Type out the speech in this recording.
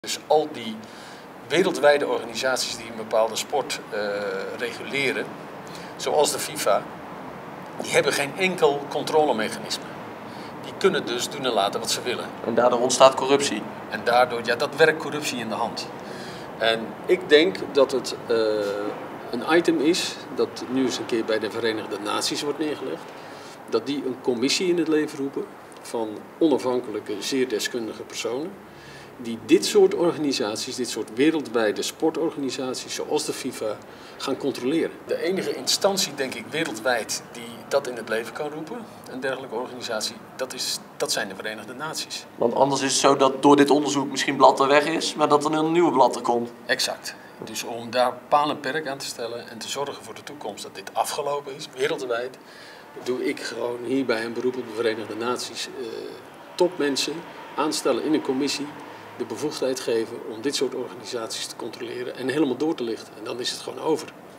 Dus al die wereldwijde organisaties die een bepaalde sport reguleren, zoals de FIFA, die hebben geen enkel controlemechanisme. Die kunnen dus doen en laten wat ze willen. En daardoor ontstaat corruptie. En daardoor, ja, dat werkt corruptie in de hand. En ik denk dat het een item is dat nu eens een keer bij de Verenigde Naties wordt neergelegd. Dat die een commissie in het leven roepen van onafhankelijke, zeer deskundige personen. Die dit soort organisaties, dit soort wereldwijde sportorganisaties zoals de FIFA gaan controleren. De enige instantie, denk ik, wereldwijd die dat in het leven kan roepen, een dergelijke organisatie, dat zijn de Verenigde Naties. Want anders is het zo dat door dit onderzoek misschien Blatter weg is, maar dat er een nieuwe Blatter komt. Exact. Dus om daar paal en perk aan te stellen en te zorgen voor de toekomst dat dit afgelopen is, wereldwijd, doe ik gewoon hierbij een beroep op de Verenigde Naties. Topmensen aanstellen in een commissie, de bevoegdheid geven om dit soort organisaties te controleren en helemaal door te lichten. En dan is het gewoon over.